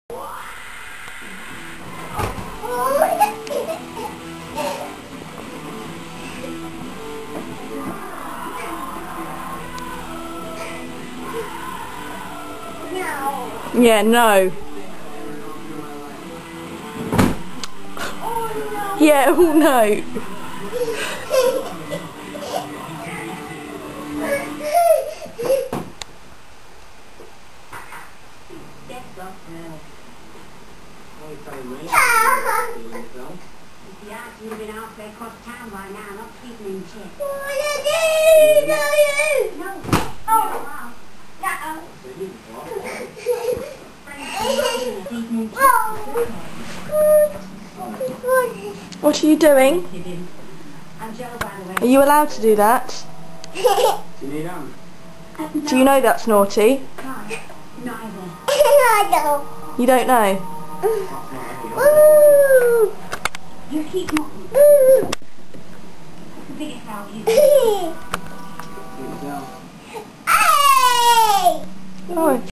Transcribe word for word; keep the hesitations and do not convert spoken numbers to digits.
Yeah, no. Yeah, oh no. You've been out there across town by now, not sleeping in shit. No. Oh, What are you doing? Are you allowed to do that? Do you know that's naughty? You don't know? You keep knocking. The biggest out you. Hey! Oh.